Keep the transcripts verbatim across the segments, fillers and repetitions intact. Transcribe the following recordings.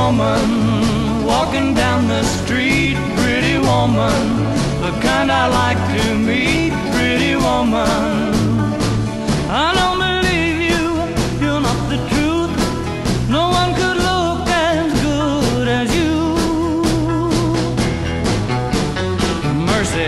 woman walking down the street, pretty woman, the kind I like to meet, pretty woman. I don't believe you, you're not the truth. No one could look as good as you. Mercy.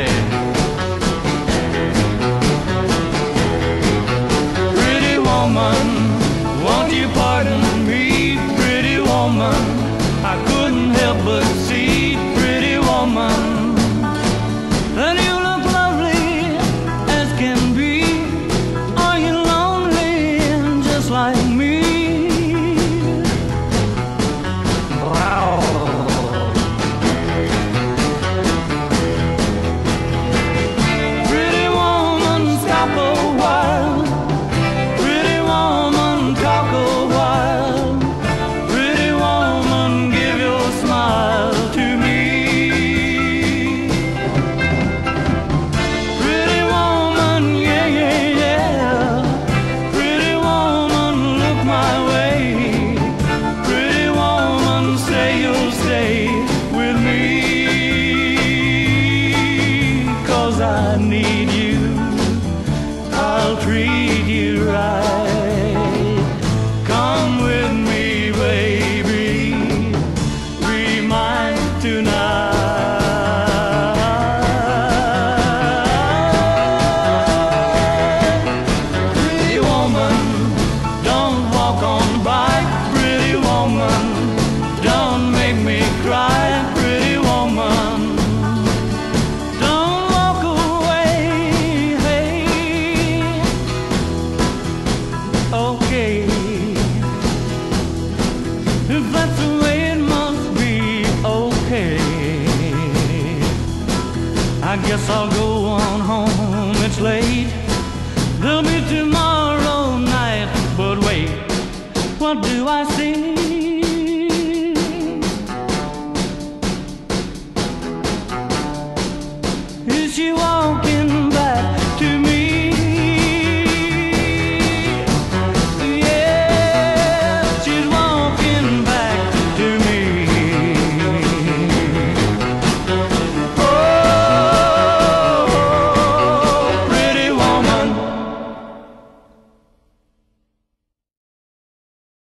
Pretty woman, won't you pardon me, pretty woman, I couldn't help but see, pretty woman, that you look lovely as can be. Are you lonely just like me? Wow. Pretty woman, stop a while. Pretty woman, talk a while. Pretty woman, give your smile to me. Pretty woman, yeah, yeah, yeah. Pretty woman, look my way. Pretty woman, say you'll stay with me. 'Cause I need you, I'll treat you right. Come with me, baby, be mine tonight. Pretty woman, don't walk on by. Pretty woman, don't make me cry. Pretty woman, don't walk away. Hey, okay, if that's the way it must be, okay. I guess I'll go on home, it's late. There'll be tomorrow night, but wait, what do I see?